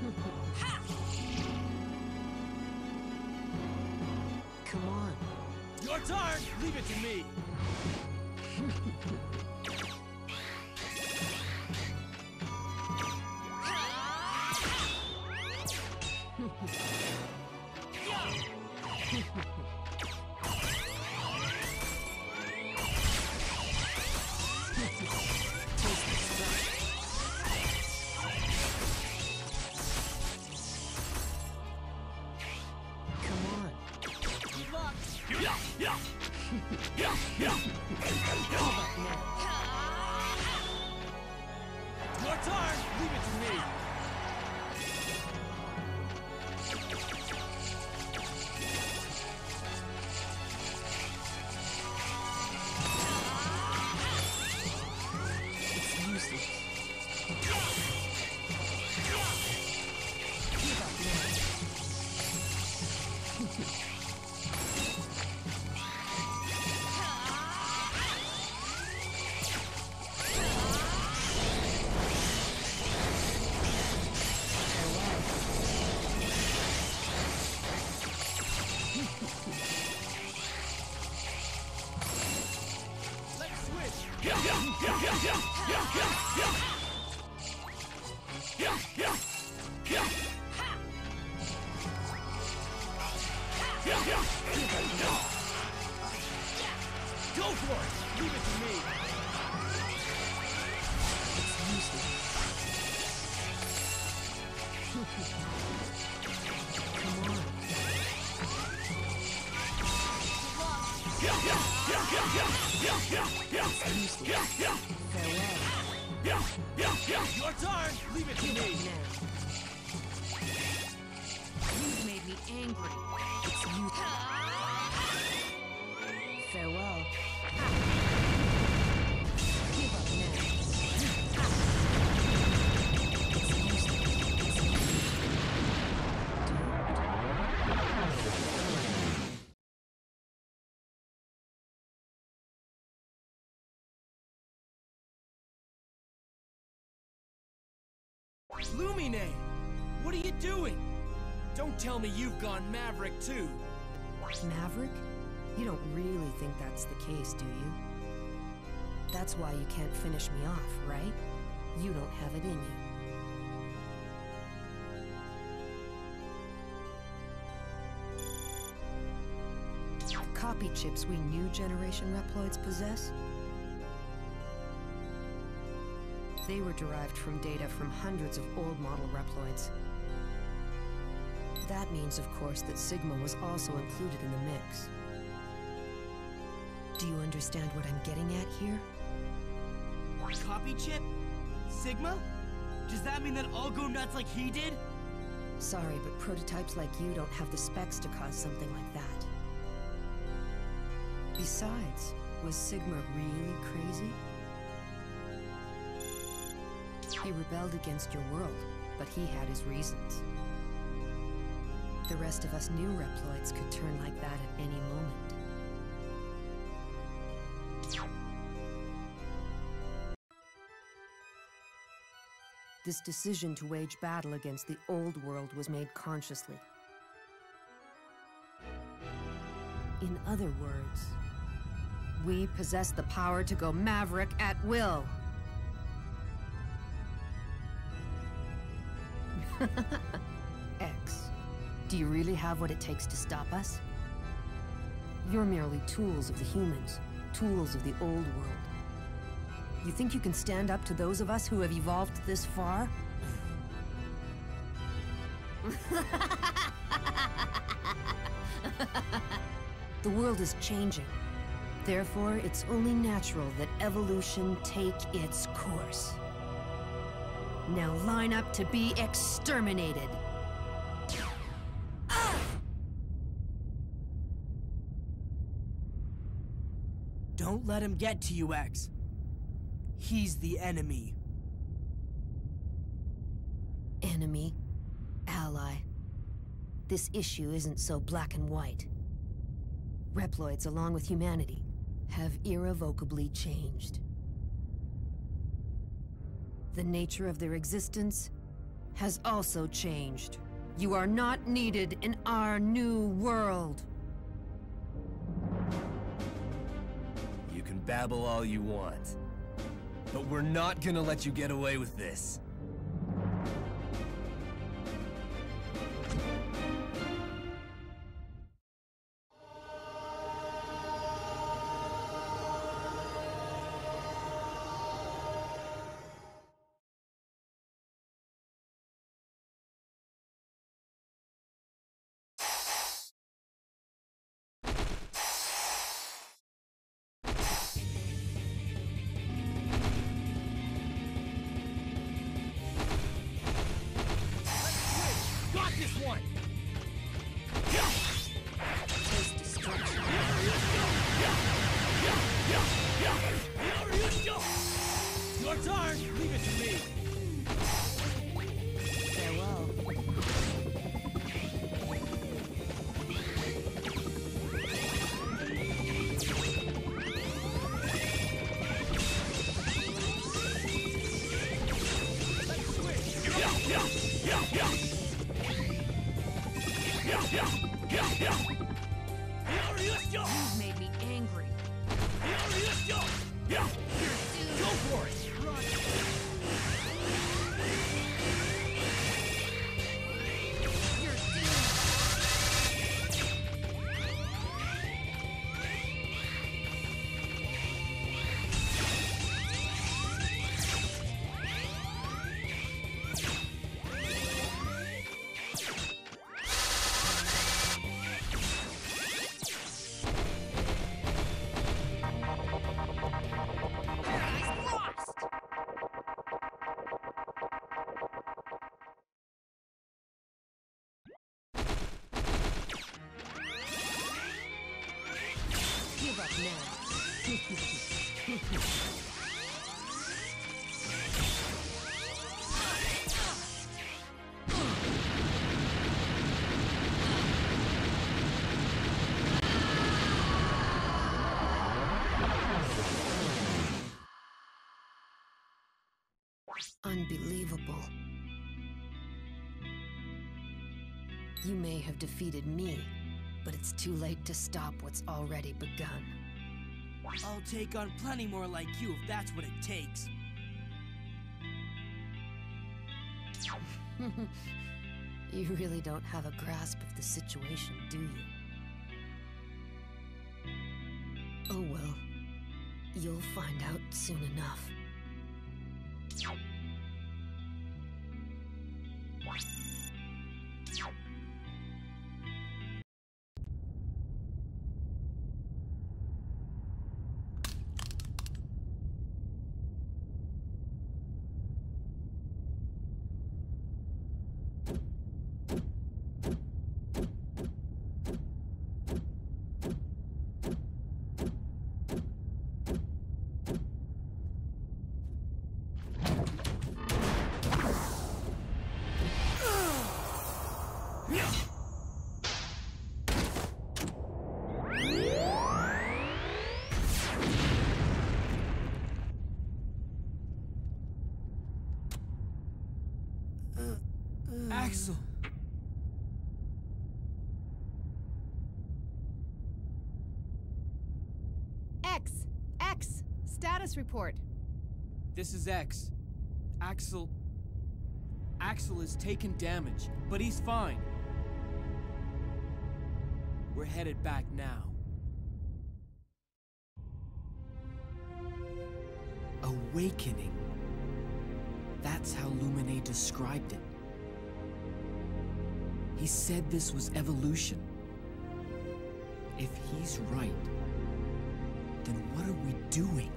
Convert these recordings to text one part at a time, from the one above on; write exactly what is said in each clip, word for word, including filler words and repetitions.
Come on. Your turn! Leave it to me! Your turn! Leave it to me! It's useless. Give up now. Go for it! Leave it to me! It's useless. Come on. It's useless. Farewell. Your turn! Leave it to Give me! up now. You've made me angry. It's useless. Farewell. Give up now. It's useless. Lumine! What are you doing? Don't tell me you've gone Maverick too! Maverick? You don't really think that's the case, do you? That's why you can't finish me off, right? You don't have it in you. Copy chips we new generation Reploids possess? They were derived from data from hundreds of old model Reploids. That means, of course, that Sigma was also included in the mix. Do you understand what I'm getting at here? Copy chip? Sigma? Does that mean that I'll go nuts like he did? Sorry, but prototypes like you don't have the specs to cause something like that. Besides, was Sigma really crazy? He rebelled against your world, but he had his reasons. The rest of us new Reploids could turn like that at any moment. This decision to wage battle against the old world was made consciously. In other words, we possess the power to go Maverick at will. X, do you really have what it takes to stop us? You're merely tools of the humans, tools of the old world. You think you can stand up to those of us who have evolved this far? The world is changing. Therefore, it's only natural that evolution take its course. Now line up to be exterminated. Don't let him get to you, X. He's the enemy. Enemy, ally. This issue isn't so black and white. Reploids, along with humanity, have irrevocably changed. The nature of their existence has also changed. You are not needed in our new world. You can babble all you want, but we're not gonna let you get away with this. You've made me angry. Go for it! You're doomed. Give up Unbelievable. You may have defeated me, but it's too late to stop what's already begun. I'll take on plenty more like you if that's what it takes. You really don't have a grasp of the situation, do you? Oh well. You'll find out soon enough. Axel! X! X! Status report. This is X. Axel... Axel has taken damage, but he's fine. We're headed back now. Awakening. That's how Lumine described it. He said this was evolution. If he's right, then what are we doing?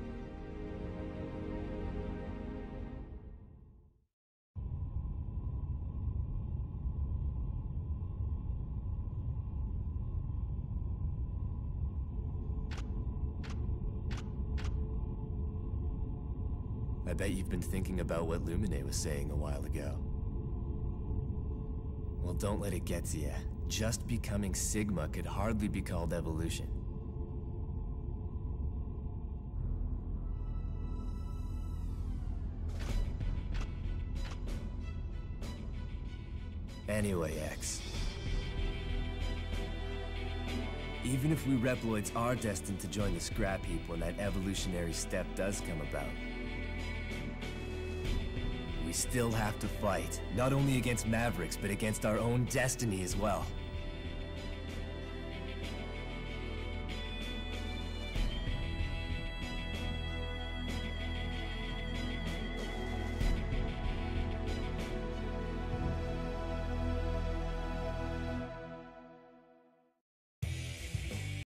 I bet you've been thinking about what Lumine was saying a while ago. Well, don't let it get to you. Just becoming Sigma could hardly be called evolution. Anyway, X. Even if we Reploids are destined to join the scrap heap when that evolutionary step does come about, we still have to fight, not only against Mavericks, but against our own destiny as well.